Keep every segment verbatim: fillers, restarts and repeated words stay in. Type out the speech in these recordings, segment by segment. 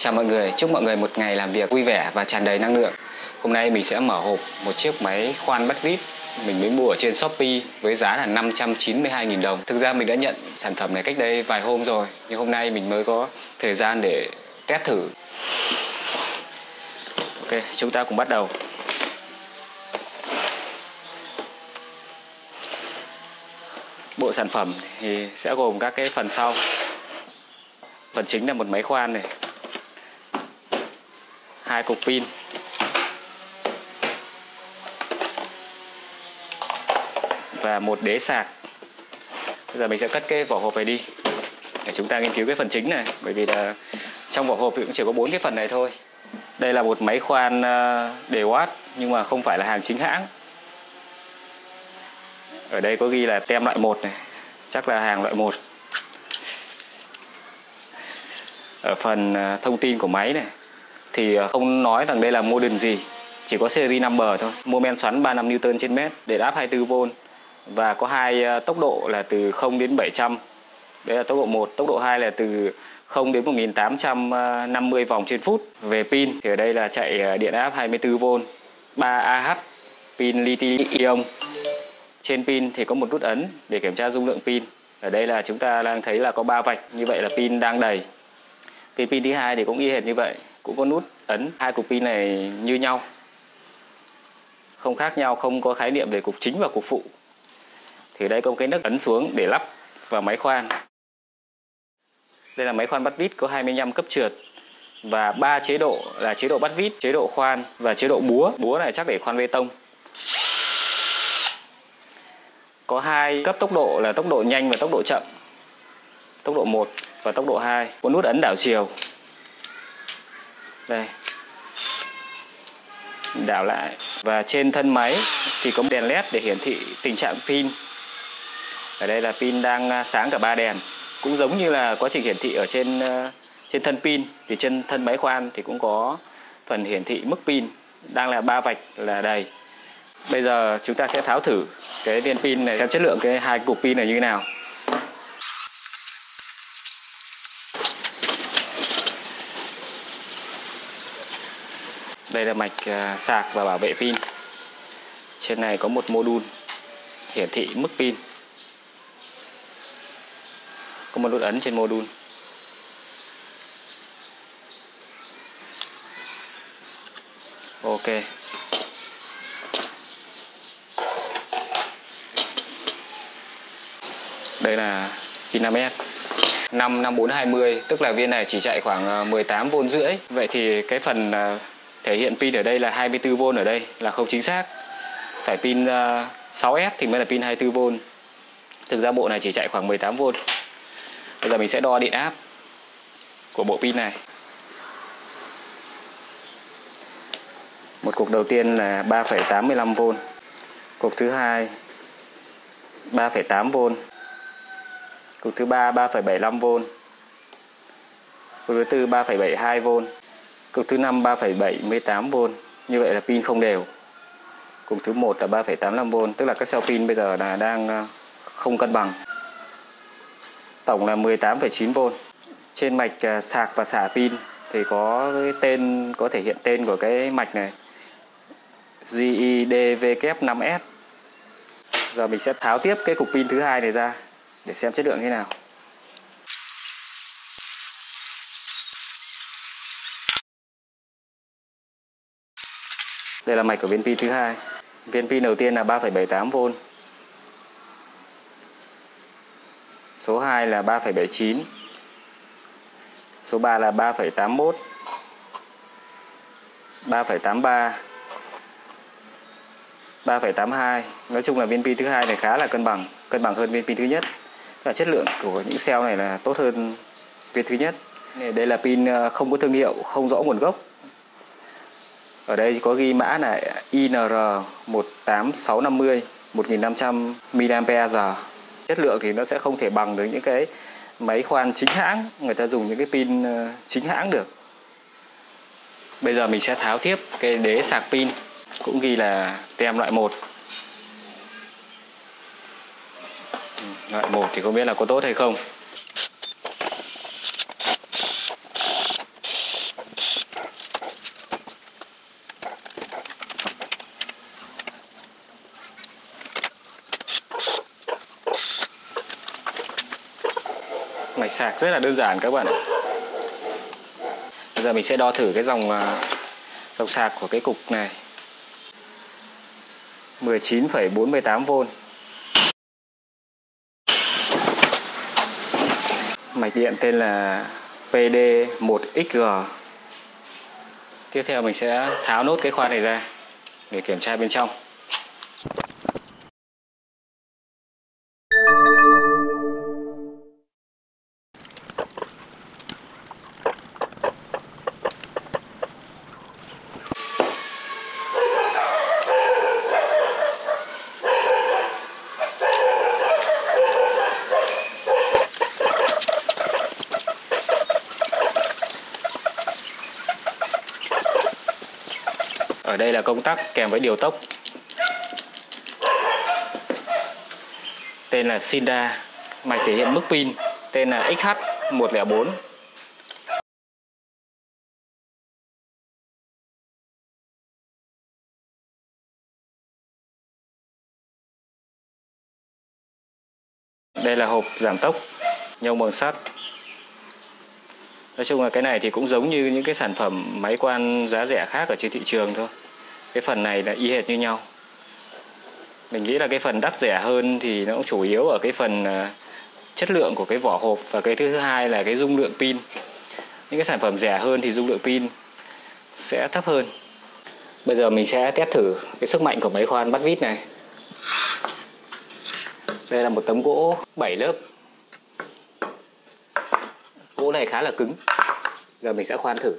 Chào mọi người, chúc mọi người một ngày làm việc vui vẻ và tràn đầy năng lượng. Hôm nay mình sẽ mở hộp một chiếc máy khoan bắt vít mình mới mua ở trên Shopee với giá là năm trăm chín mươi hai nghìn đồng. Thực ra mình đã nhận sản phẩm này cách đây vài hôm rồi, nhưng hôm nay mình mới có thời gian để test thử. Ok, chúng ta cùng bắt đầu. Bộ sản phẩm thì sẽ gồm các cái phần sau. Phần chính là một máy khoan này, hai cục pin, và một đế sạc. Bây giờ mình sẽ cất cái vỏ hộp này đi để chúng ta nghiên cứu cái phần chính này, bởi vì là trong vỏ hộp thì cũng chỉ có bốn cái phần này thôi. Đây là một máy khoan đề watt nhưng mà không phải là hàng chính hãng. Ở đây có ghi là tem loại một này, chắc là hàng loại một. Ở phần thông tin của máy này thì không nói rằng đây là model gì, chỉ có series number thôi. Mô men xoắn ba mươi lăm Newton trên mét, điện áp hai mươi tư vôn, và có hai tốc độ là từ không đến bảy trăm. Đấy là tốc độ một. Tốc độ hai là từ không đến một nghìn tám trăm năm mươi vòng trên phút. Về pin thì ở đây là chạy điện áp hai mươi tư vôn, ba A H, pin lithium. Trên pin thì có một nút ấn để kiểm tra dung lượng pin. Ở đây là chúng ta đang thấy là có ba vạch, như vậy là pin đang đầy. Pin pin thứ hai thì cũng y hệt như vậy, cũng có nút ấn. Hai cục pin này như nhau, không khác nhau, không có khái niệm về cục chính và cục phụ. Thì đây có một cái nấc ấn xuống để lắp vào máy khoan. Đây là máy khoan bắt vít có hai mươi lăm cấp trượt và ba chế độ là chế độ bắt vít, chế độ khoan và chế độ búa. Búa này chắc để khoan bê tông. Có hai cấp tốc độ là tốc độ nhanh và tốc độ chậm. Tốc độ một và tốc độ hai. Có nút ấn đảo chiều. Đây. Đảo lại. Và trên thân máy thì có đèn led để hiển thị tình trạng pin. Ở đây là pin đang sáng cả ba đèn. Cũng giống như là quá trình hiển thị ở trên trên thân pin, thì trên thân máy khoan thì cũng có phần hiển thị mức pin, đang là ba vạch là đầy. Bây giờ chúng ta sẽ tháo thử cái viên pin này xem chất lượng cái hai cục pin này như thế nào. Đây là mạch sạc và bảo vệ pin. Trên này có một mô đun hiển thị mức pin. Có một nút ấn trên mô đun. Ok. Đây là pin năm S năm năm bốn hai mươi, tức là viên này chỉ chạy khoảng mười tám vôn rưỡi. Vậy thì cái phần thể hiện pin ở đây là hai mươi tư vôn, ở đây là không chính xác. Phải pin sáu S thì mới là pin hai mươi tư vôn. Thực ra bộ này chỉ chạy khoảng mười tám vôn. Bây giờ mình sẽ đo điện áp của bộ pin này. Một cục đầu tiên là ba phẩy tám mươi lăm vôn. Cục thứ hai ba phẩy tám vôn. Cục thứ ba ba phẩy bảy mươi lăm vôn. Cục thứ tư ba phẩy bảy mươi hai vôn. Cục thứ năm ba phẩy bảy mươi tám vôn. Như vậy là pin không đều. Cục thứ một là ba phẩy tám mươi lăm vôn, tức là các cell pin bây giờ là đang không cân bằng. Tổng là mười tám phẩy chín vôn. Trên mạch sạc và xả pin thì có cái tên, có thể hiện tên của cái mạch này, G I D V năm S. Giờ mình sẽ tháo tiếp cái cục pin thứ hai này ra để xem chất lượng thế nào. Đây là mạch của viên pin thứ hai. Viên pin đầu tiên là ba phẩy bảy mươi tám vôn. Số hai là ba phẩy bảy mươi chín. Số ba là ba phẩy tám mươi mốt. ba phẩy tám mươi ba. ba phẩy tám mươi hai. Nói chung là viên pin thứ hai này khá là cân bằng, cân bằng hơn viên pin thứ nhất. Và chất lượng của những cell này là tốt hơn viên thứ nhất. Đây là pin không có thương hiệu, không rõ nguồn gốc. Ở đây có ghi mã là I N R một tám sáu năm mươi, một nghìn năm trăm mi li am pe giờ. Chất lượng thì nó sẽ không thể bằng được những cái máy khoan chính hãng, người ta dùng những cái pin chính hãng được. Bây giờ mình sẽ tháo tiếp cái đế sạc pin, cũng ghi là tem loại một. Loại một thì không biết là có tốt hay không. Mạch sạc rất là đơn giản các bạn ạ. Bây giờ mình sẽ đo thử cái dòng dòng sạc của cái cục này. mười chín phẩy bốn mươi tám vôn. Mạch điện tên là P D một X G. Tiếp theo mình sẽ tháo nốt cái khoan này ra để kiểm tra bên trong. Ở đây là công tắc kèm với điều tốc. Tên là Sinda. Mạch thể hiện mức pin tên là X H một không bốn. Đây là hộp giảm tốc nhông bằng sắt. Nói chung là cái này thì cũng giống như những cái sản phẩm máy quan giá rẻ khác ở trên thị trường thôi. Cái phần này là y hệt như nhau. Mình nghĩ là cái phần đắt rẻ hơn thì nó cũng chủ yếu ở cái phần chất lượng của cái vỏ hộp, và cái thứ hai là cái dung lượng pin. Những cái sản phẩm rẻ hơn thì dung lượng pin sẽ thấp hơn. Bây giờ mình sẽ test thử cái sức mạnh của máy khoan bắt vít này. Đây là một tấm gỗ bảy lớp. Gỗ này khá là cứng. Giờ mình sẽ khoan thử.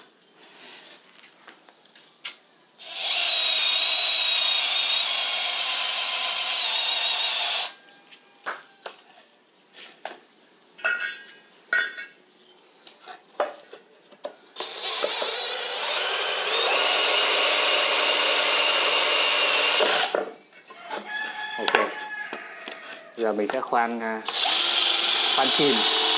Ok. Giờ mình sẽ khoan khoan chìm.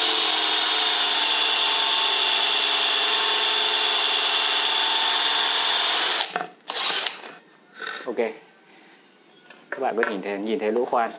Ok. Các bạn có nhìn thấy nhìn thấy lỗ khoan.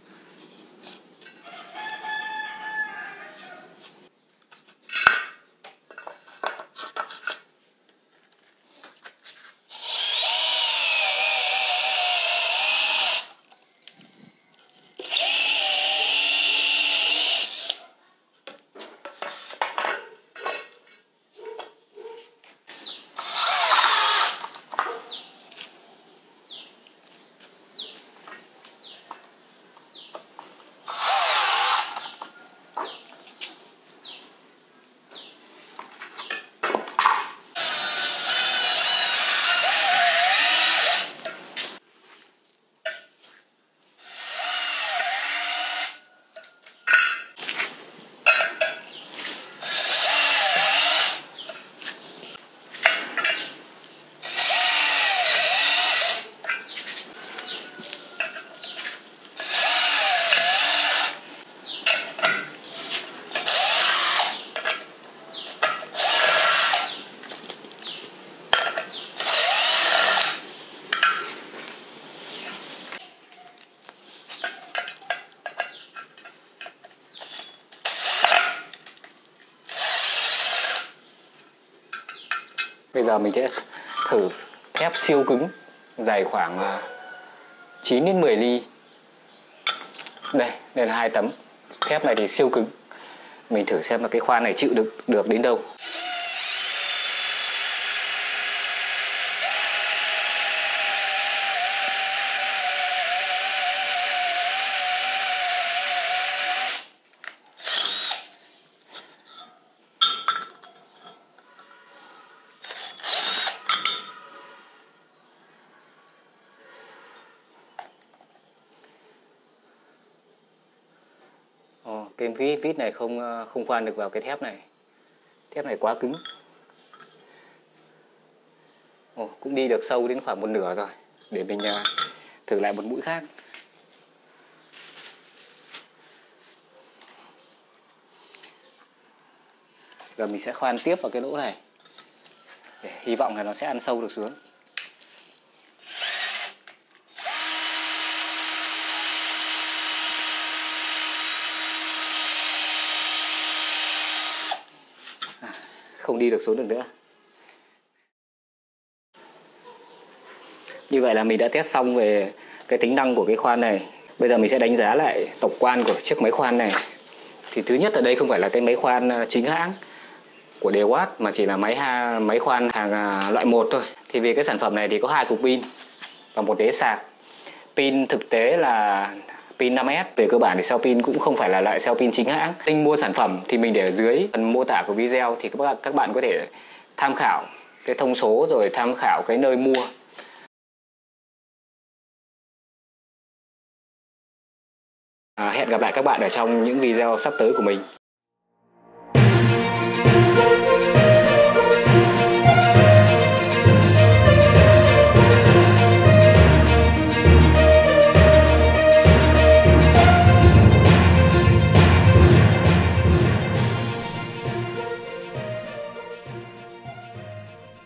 Bây giờ mình sẽ thử thép siêu cứng dày khoảng chín đến mười ly. Đây, đây là hai tấm. Thép này thì siêu cứng. Mình thử xem là cái khoan này chịu được được đến đâu. Ồ, cái vít vít này không không khoan được vào cái thép này. Thép này quá cứng. Ồ, cũng đi được sâu đến khoảng một nửa rồi. Để mình uh, thử lại một mũi khác. Giờ mình sẽ khoan tiếp vào cái lỗ này. Để hy vọng là nó sẽ ăn sâu được xuống. không đi được xuống được nữa. Như vậy là mình đã test xong về cái tính năng của cái khoan này. Bây giờ mình sẽ đánh giá lại tổng quan của chiếc máy khoan này. Thì thứ nhất ở đây không phải là cái máy khoan chính hãng của DeWalt mà chỉ là máy ha, máy khoan hàng loại một thôi. Thì vì cái sản phẩm này thì có hai cục pin và một đế sạc. Pin thực tế là pin năm S. Về cơ bản thì cell pin cũng không phải là loại cell pin chính hãng. Link mua sản phẩm thì mình để ở dưới phần mô tả của video, thì các bạn các bạn có thể tham khảo cái thông số rồi tham khảo cái nơi mua. À, hẹn gặp lại các bạn ở trong những video sắp tới của mình.